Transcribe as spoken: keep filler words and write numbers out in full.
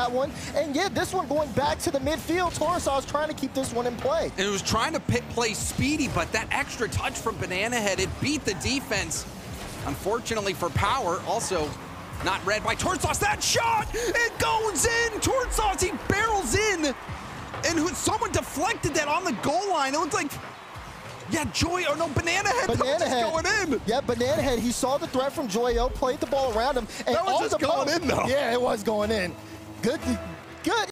that one. And yeah, this one going back to the midfield. Torresol is trying to keep this one in play. And it was trying to pit play speedy, but that extra touch from Banana Head, it beat the defense. Unfortunately for Power, also not read by Tortsauce. That shot, it goes in. Tortsauce, he barrels in. And who, someone deflected that on the goal line. It looked like, yeah, Joy, or no, Banana Head Banana just Head. going in. Yeah, Banana Head, he saw the threat from Joyo, played the ball around him. And that was all just the going post, in, though. Yeah, it was going in. Good, good.